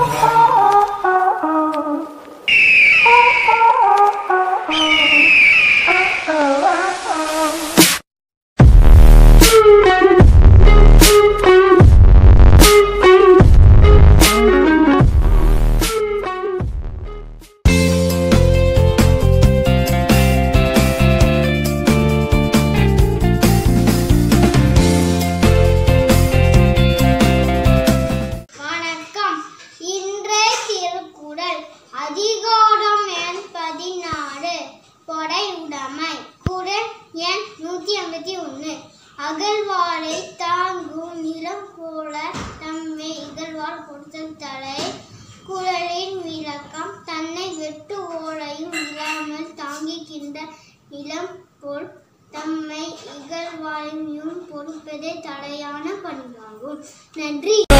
அதிகாரம் எண் 14 கொடை உடைமை குறள் எண் 151 அகழ்வாரை தாங்கும் நிலம் போல தம்மை இகழ்வார் பொறுத்தல் தலை. குறளின் விளக்கம் தன்னை வெட்டு ஓலையும் இல்லாமல் தாங்குகின்ற நிலம் போல் தம்மை இகழ்வாரையும் பொறுப்பதே தலையான பண்பாகும். நன்றி.